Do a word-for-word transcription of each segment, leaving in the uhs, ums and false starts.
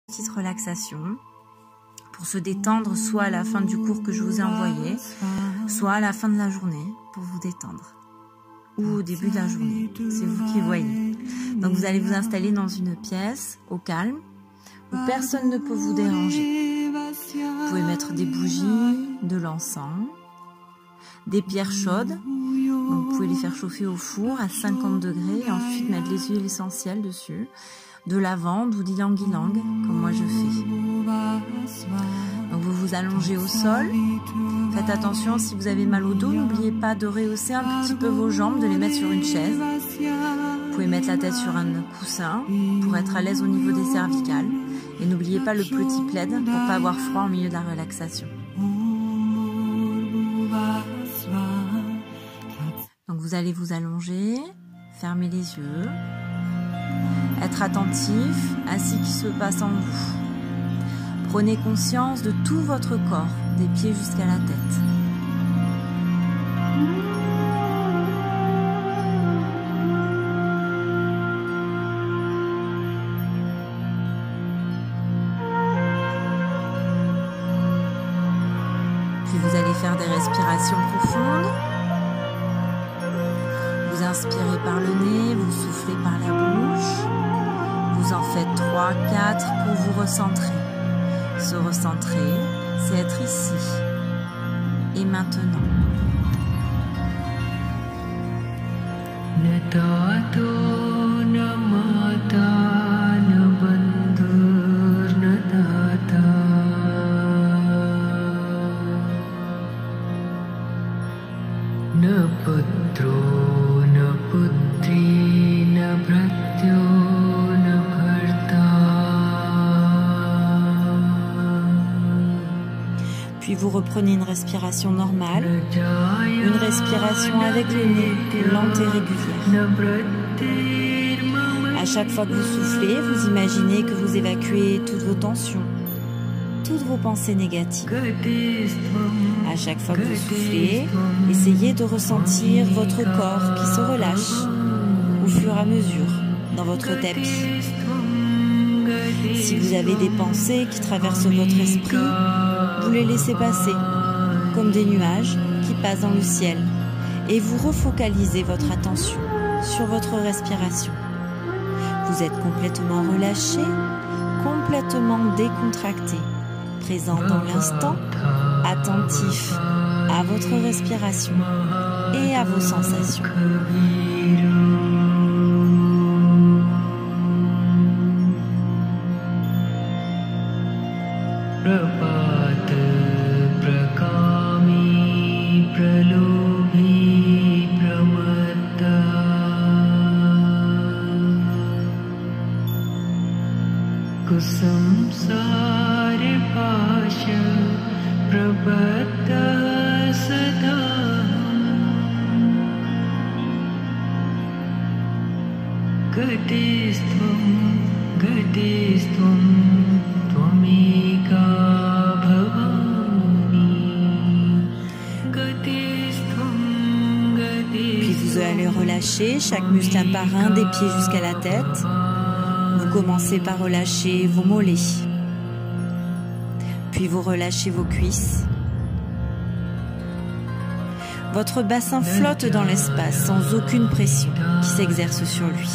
Petite relaxation pour se détendre, soit à la fin du cours que je vous ai envoyé, soit à la fin de la journée pour vous détendre, ou au début de la journée, c'est vous qui voyez. Donc vous allez vous installer dans une pièce au calme où personne ne peut vous déranger. Vous pouvez mettre des bougies, de l'encens, des pierres chaudes. Donc vous pouvez les faire chauffer au four à cinquante degrés et ensuite mettre les huiles essentielles dessus, de lavande ou d'ylang-ylang, comme moi je fais. Donc vous vous allongez au sol. Faites attention, si vous avez mal au dos, n'oubliez pas de rehausser un petit peu vos jambes, de les mettre sur une chaise. Vous pouvez mettre la tête sur un coussin pour être à l'aise au niveau des cervicales. Et n'oubliez pas le petit plaid pour ne pas avoir froid au milieu de la relaxation. Donc vous allez vous allonger, fermer les yeux, être attentif à ce qui se passe en vous. Prenez conscience de tout votre corps, des pieds jusqu'à la tête. Puis vous allez faire des respirations profondes. Vous inspirez par le nez, vous soufflez par la bouche. Vous en faites trois, quatre pour vous recentrer. Se recentrer, c'est être ici et maintenant. Puis vous reprenez une respiration normale, une respiration avec le nez, lente et régulière. À chaque fois que vous soufflez, vous imaginez que vous évacuez toutes vos tensions, toutes vos pensées négatives. À chaque fois que vous soufflez, essayez de ressentir votre corps qui se relâche au fur et à mesure dans votre tapis. Si vous avez des pensées qui traversent votre esprit, vous les laissez passer comme des nuages qui passent dans le ciel et vous refocalisez votre attention sur votre respiration. Vous êtes complètement relâché, complètement décontracté, présent dans l'instant, attentif à votre respiration et à vos sensations. Puis vous allez relâcher chaque muscle un par un, des pieds jusqu'à la tête. Vous commencez par relâcher vos mollets. Puis vous relâchez vos cuisses. Votre bassin flotte dans l'espace sans aucune pression qui s'exerce sur lui.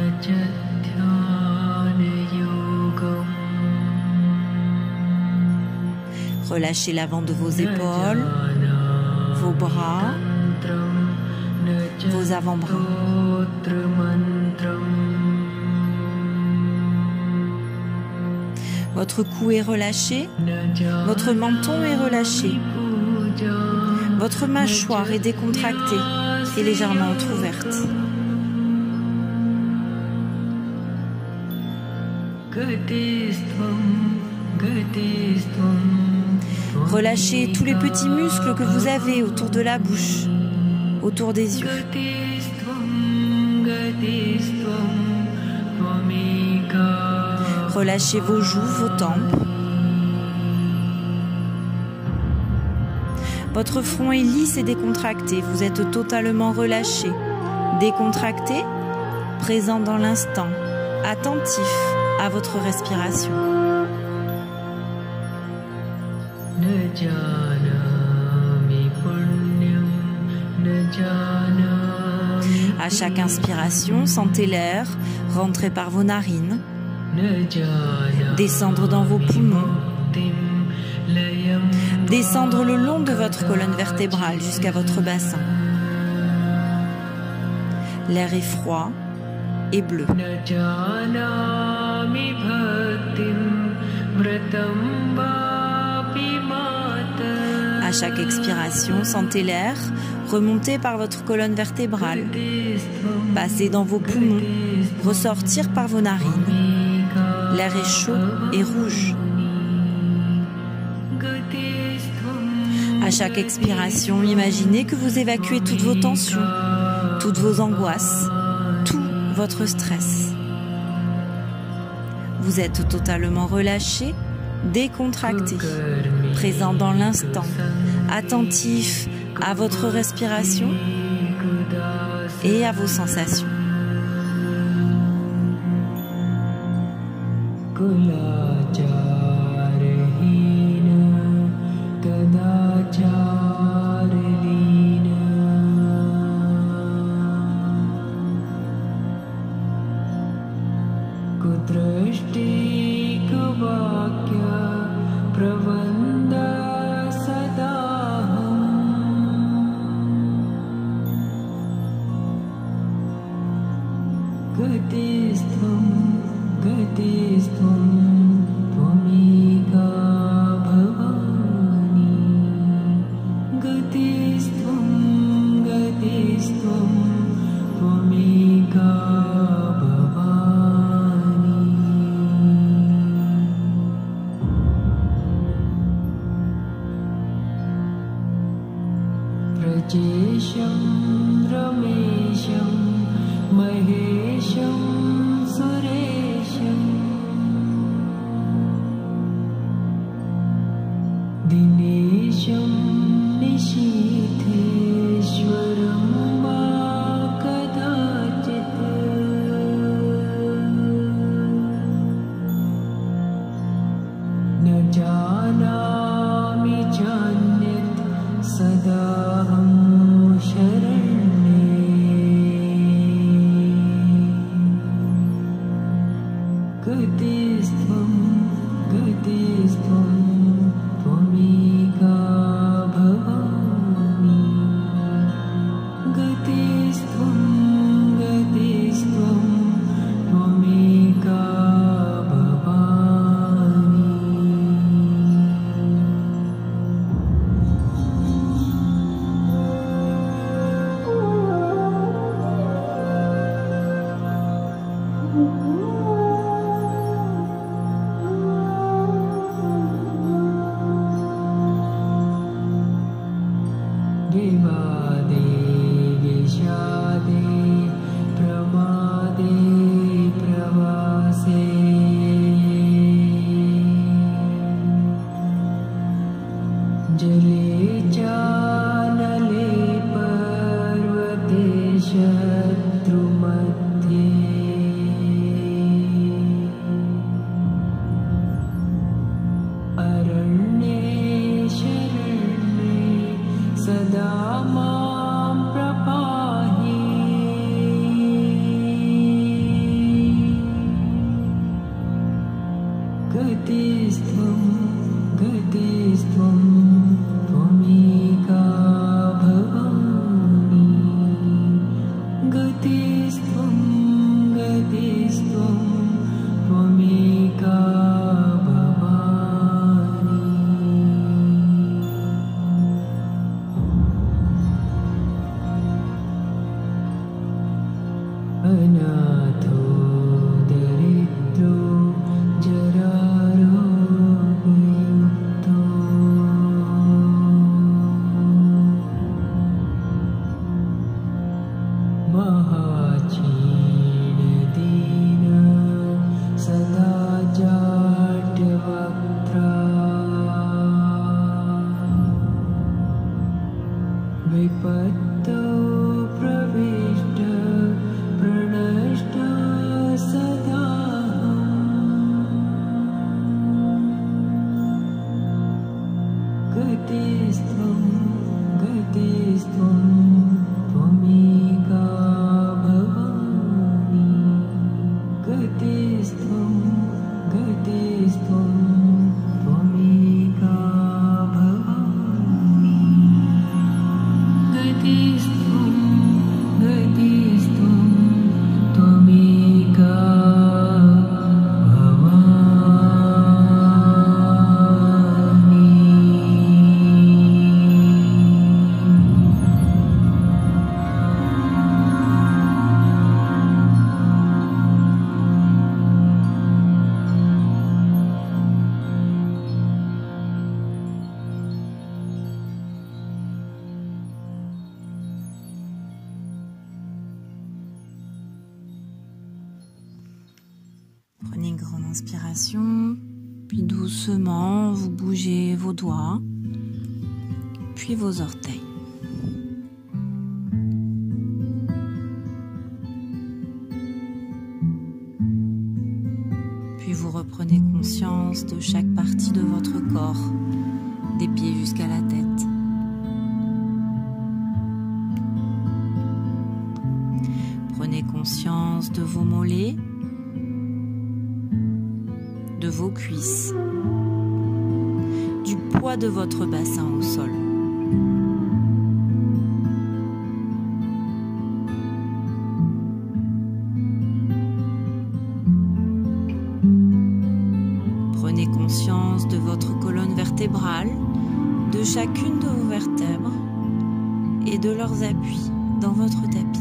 Relâchez l'avant de vos épaules, vos bras, vos avant-bras. Votre cou est relâché, votre menton est relâché, votre mâchoire est décontractée et légèrement entrouverte. Relâchez tous les petits muscles que vous avez autour de la bouche, autour des yeux. Relâchez vos joues, vos tempes. Votre front est lisse et décontracté. Vous êtes totalement relâché, décontracté, présent dans l'instant, attentif à votre respiration. À chaque inspiration, sentez l'air rentrer par vos narines, descendre dans vos poumons, descendre le long de votre colonne vertébrale jusqu'à votre bassin. L'air est froid et bleu. À chaque expiration, sentez l'air remonter par votre colonne vertébrale, passer dans vos poumons, ressortir par vos narines. L'air est chaud et rouge. À chaque expiration, imaginez que vous évacuez toutes vos tensions, toutes vos angoisses, tout votre stress. Vous êtes totalement relâché, décontracté, présent dans l'instant, attentif à votre respiration et à vos sensations. Dariddro jara rogo yukto Prenez une grande inspiration, puis doucement, vous bougez vos doigts, puis vos orteils. Puis vous reprenez conscience de chaque partie de votre corps, des pieds jusqu'à la tête. Prenez conscience de vos mollets, de vos cuisses, du poids de votre bassin au sol. Prenez conscience de votre colonne vertébrale, de chacune de vos vertèbres et de leurs appuis dans votre tapis.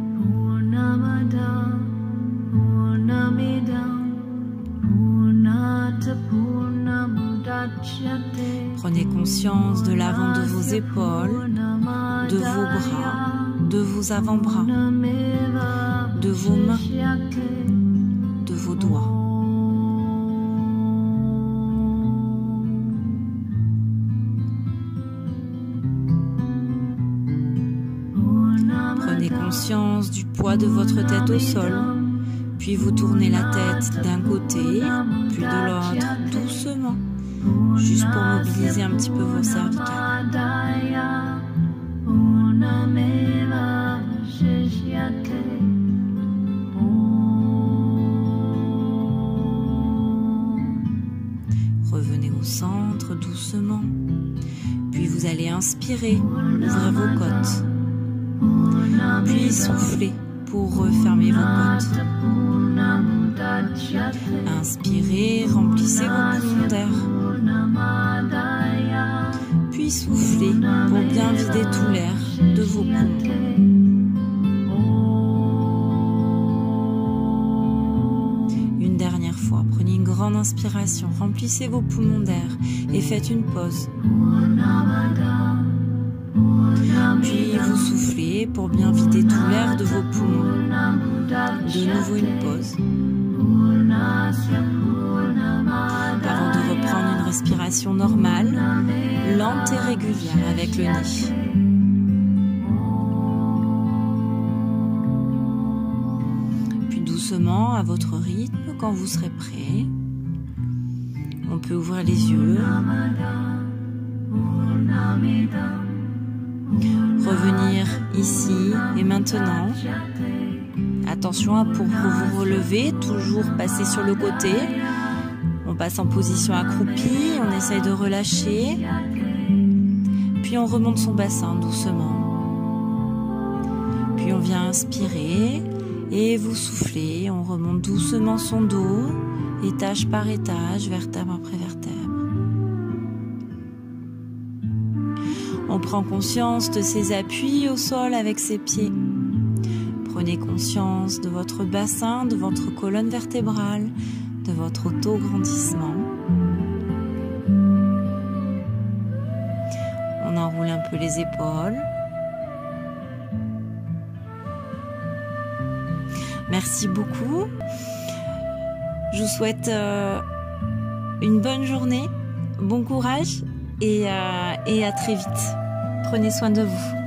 Prenez conscience de l'avant de vos épaules, de vos bras, de vos avant-bras, de vos mains, de vos doigts. Prenez conscience du poids de votre tête au sol, puis vous tournez la tête d'un côté, puis de l'autre, doucement, juste pour mobiliser un petit peu vos cervicales. Revenez au centre doucement, puis vous allez inspirer, ouvrir vos côtes, puis souffler pour refermer vos côtes. Inspirez, remplissez vos poumons d'air. Puis soufflez pour bien vider tout l'air de vos poumons. Une dernière fois, prenez une grande inspiration, remplissez vos poumons d'air et faites une pause. Puis vous soufflez pour bien vider tout l'air de vos poumons. De nouveau une pause. Avant de reprendre une respiration normale, lente et régulière avec le nez. Puis doucement, à votre rythme, quand vous serez prêt, on peut ouvrir les yeux. Revenir ici et maintenant. Attention pour vous relever, toujours passer sur le côté. On passe en position accroupie, on essaye de relâcher. Puis on remonte son bassin doucement. Puis on vient inspirer et vous soufflez. On remonte doucement son dos, étage par étage, vertèbre après vertèbre. On prend conscience de ses appuis au sol avec ses pieds. Prenez conscience de votre bassin, de votre colonne vertébrale, de votre auto-grandissement. On enroule un peu les épaules. Merci beaucoup. Je vous souhaite euh, une bonne journée, bon courage et, euh, et à très vite. Prenez soin de vous.